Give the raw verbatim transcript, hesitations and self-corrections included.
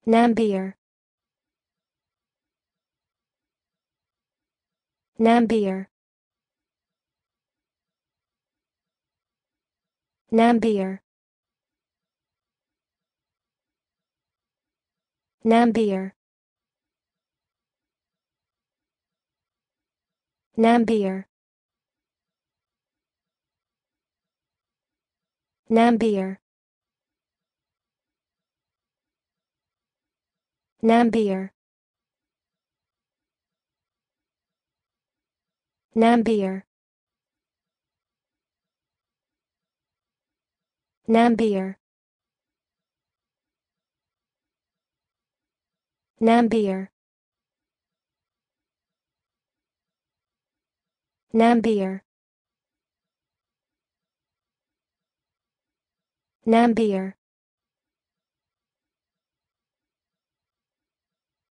Nambiar. Nambiar. Nambiar. Nambiar. Nambiar. Nambiar. Nambiar. Nambiar. Nambiar. Nambiar. Nambiar. Nambiar.